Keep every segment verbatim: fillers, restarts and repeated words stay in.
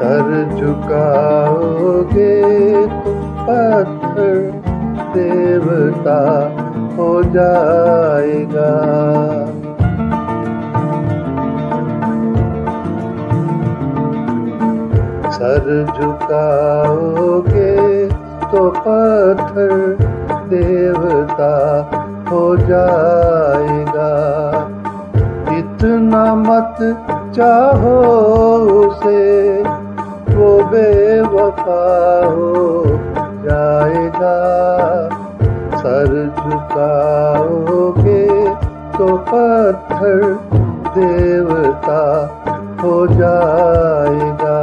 Sir झुकाओगे तो पत्थर देवता हो जाएगा। सर झुकाओगे तो पत्थर देवता हो जाएगा। इतना मत चाहो उसे, वो बेवफा हो जाएगा। सर झुकाओगे तो पत्थर देवता हो जाएगा।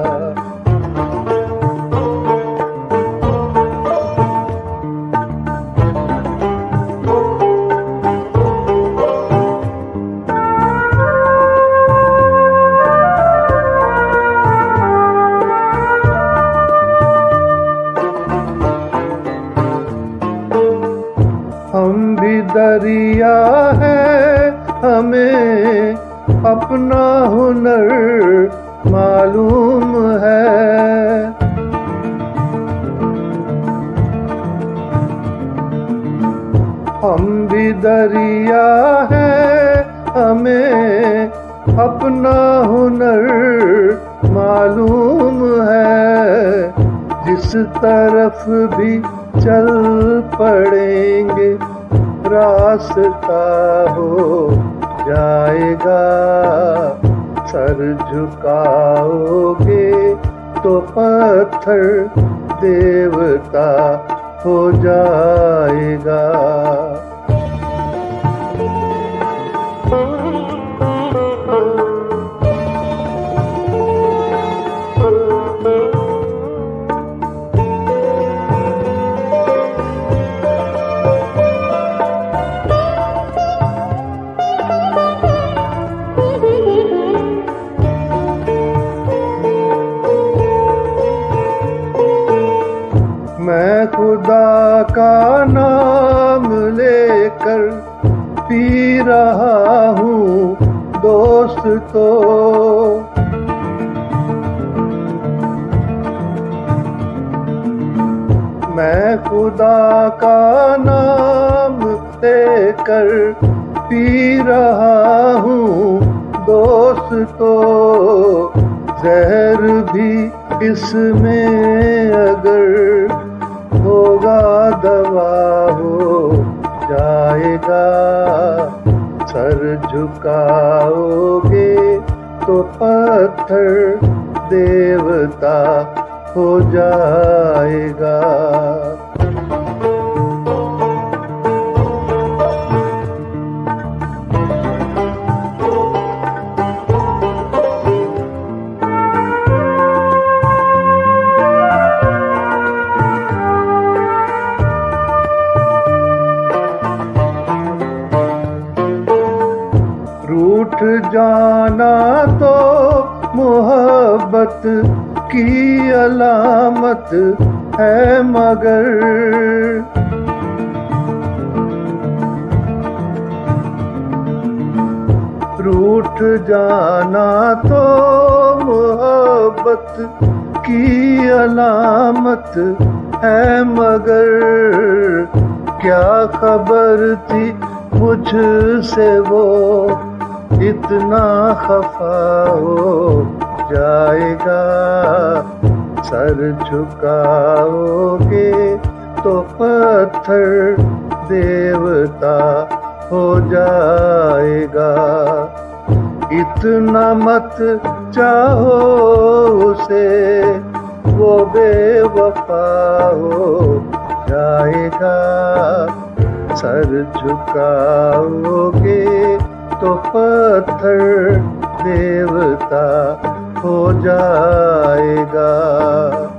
हम भी दरिया है, हमें अपना हुनर मालूम है। हम भी दरिया है, हमें अपना हुनर मालूम है। जिस तरफ भी चल पड़ेंगे रास्ता हो जाएगा। सर झुकाओगे तो पत्थर देवता हो जाएगा। मैं खुदा का नाम लेकर पी रहा हूँ दोस्तों। मैं खुदा का नाम लेकर पी रहा हूँ दोस्तों। जहर भी इसमें अगर होगा दवा हो जाएगा। सर झुकाओगे तो पत्थर देवता हो जाएगा। रूठ जाना तो मोहब्बत की अलामत है, मगर रूठ जाना तो मोहब्बत की अलामत है, मगर क्या खबर थी मुझसे वो इतना खफा हो जाएगा। सर झुकाओगे तो पत्थर देवता हो जाएगा। इतना मत चाहो उसे, वो बेवफा हो जाएगा। सर झुकाओगे तो पत्थर देवता हो जाएगा।